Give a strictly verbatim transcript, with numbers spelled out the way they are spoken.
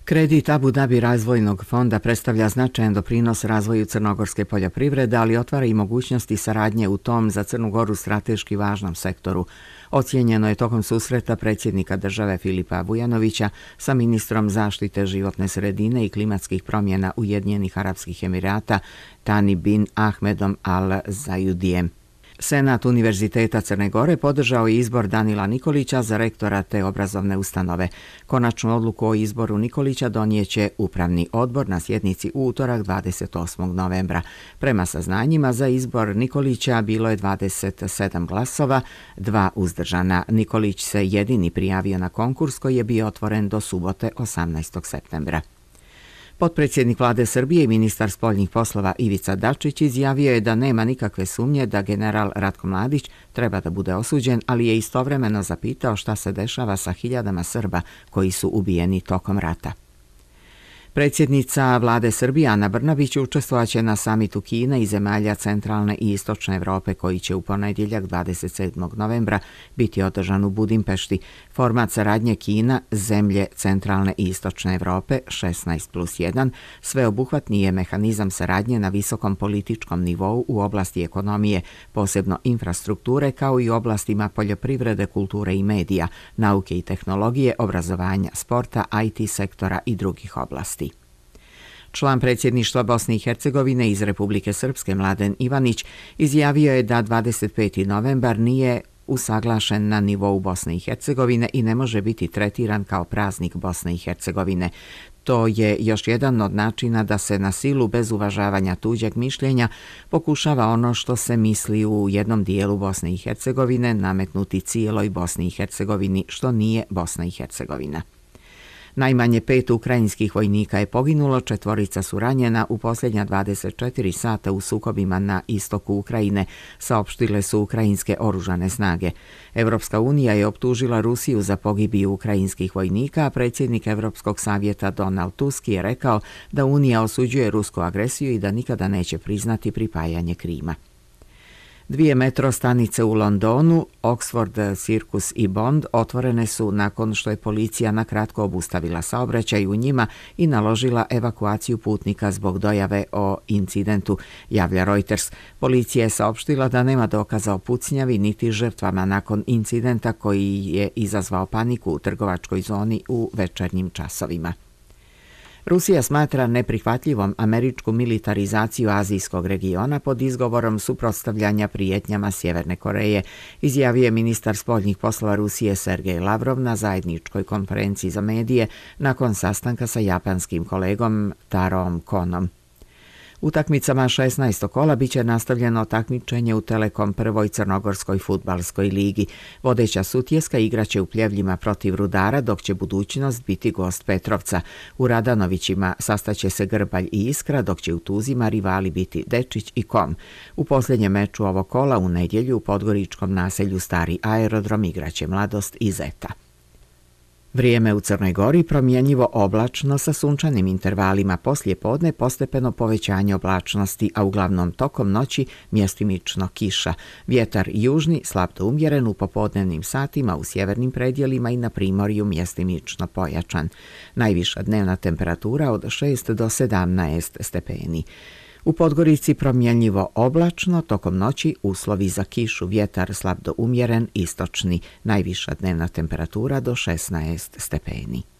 Kredit Abu Dhabi razvojnog fonda predstavlja značajan doprinos razvoju crnogorske poljoprivrede, ali otvara i mogućnosti saradnje u tom za Crnu Goru strateški važnom sektoru. Ocijenjeno je tokom susreta predsjednika države Filipa Vujanovića sa ministrom zaštite životne sredine i klimatskih promjena Ujedinjenih Arapskih Emirata Tani bin Ahmedom Al Zayudijem. Senat Univerziteta Crne Gore podržao je izbor Danila Nikolića za rektora te obrazovne ustanove. Konačnu odluku o izboru Nikolića donijeće upravni odbor na sjednici u utorak dvadeset osmog novembra. Prema saznanjima, za izbor Nikolića bilo je dvadeset sedam glasova, dva uzdržana. Nikolić se jedini prijavio na konkurs koji je bio otvoren do subote osamnaestog septembra. Potpredsjednik vlade Srbije i ministar spoljnih poslova Ivica Dačić izjavio je da nema nikakve sumnje da general Ratko Mladić treba da bude osuđen, ali je istovremeno zapitao šta se dešava sa hiljadama Srba koji su ubijeni tokom rata. Predsjednica vlade Srbije Ana Brnabić učestvovaće na samitu Kine i zemalja centralne i istočne Evrope koji će u ponedjeljak dvadeset sedmog novembra biti održan u Budimpešti. Format saradnje Kina, zemlje centralne i istočne Evrope šesnaest plus jedan, sveobuhvatni je mehanizam saradnje na visokom političkom nivou u oblasti ekonomije, posebno infrastrukture, kao i u oblastima poljoprivrede, kulture i medija, nauke i tehnologije, obrazovanja, sporta, I T sektora i drugih oblasti. Član predsjedništva Bosne i Hercegovine iz Republike Srpske Mladen Ivanić izjavio je da dvadeset peti novembar nije usaglašen na nivou Bosne i Hercegovine i ne može biti tretiran kao praznik Bosne i Hercegovine. To je još jedan od načina da se na silu bez uvažavanja tuđeg mišljenja pokušava ono što se misli u jednom dijelu Bosne i Hercegovine nametnuti cijeloj Bosni i Hercegovini, što nije Bosna i Hercegovina. Najmanje pet ukrajinskih vojnika je poginulo, četvorica su ranjena u posljednja dvadeset četiri sata u sukobima na istoku Ukrajine, saopštile su ukrajinske oružane snage. Evropska unija je optužila Rusiju za pogibiju ukrajinskih vojnika, a predsjednik Evropskog savjeta Donald Tusk je rekao da Unija osuđuje rusku agresiju i da nikada neće priznati pripajanje Krima. Dvije metro stanice u Londonu, Oxford Circus i Bond, otvorene su nakon što je policija nakratko obustavila saobraćaj u njima i naložila evakuaciju putnika zbog dojave o incidentu, javlja Reuters. Policija je saopštila da nema dokaza o pucnjavi niti žrtvama nakon incidenta koji je izazvao paniku u trgovačkoj zoni u večernjim časovima. Rusija smatra neprihvatljivom američku militarizaciju azijskog regiona pod izgovorom suprotstavljanja prijetnjama Sjeverne Koreje, izjavio je ministar spoljnih poslova Rusije Sergej Lavrov na zajedničkoj konferenciji za medije nakon sastanka sa japanskim kolegom Tarom Konom. Utakmicama šesnaestog kola biće nastavljeno takmičenje u Telekom prvoj crnogorskoj fudbalskoj ligi. Vodeća Sutjeska igraće u Pljevljima protiv Rudara, dok će Budućnost biti gost Petrovca. U Radanovićima sastaće se Grbalj i Iskra, dok će u Tuzima rivali biti Dečić i Kom. U posljednjem meču ovog kola u nedjelju u podgoričkom naselju Stari aerodrom igraće Mladost i Zeta. Vrijeme u Crnoj Gori promjenjivo oblačno sa sunčanim intervalima, poslije podne postepeno povećanje oblačnosti, a uglavnom tokom noći mjestimično kiša. Vjetar južni slab do umjeren, u popodnevnim satima u sjevernim predjelima i na primorju mjestimično pojačan. Najviša dnevna temperatura od šest do sedamnaest stepeni. U Podgorici promjenjivo oblačno, tokom noći uslovi za kišu, vjetar slab do umjeren, istočni, najviša dnevna temperatura do šesnaest stepeni.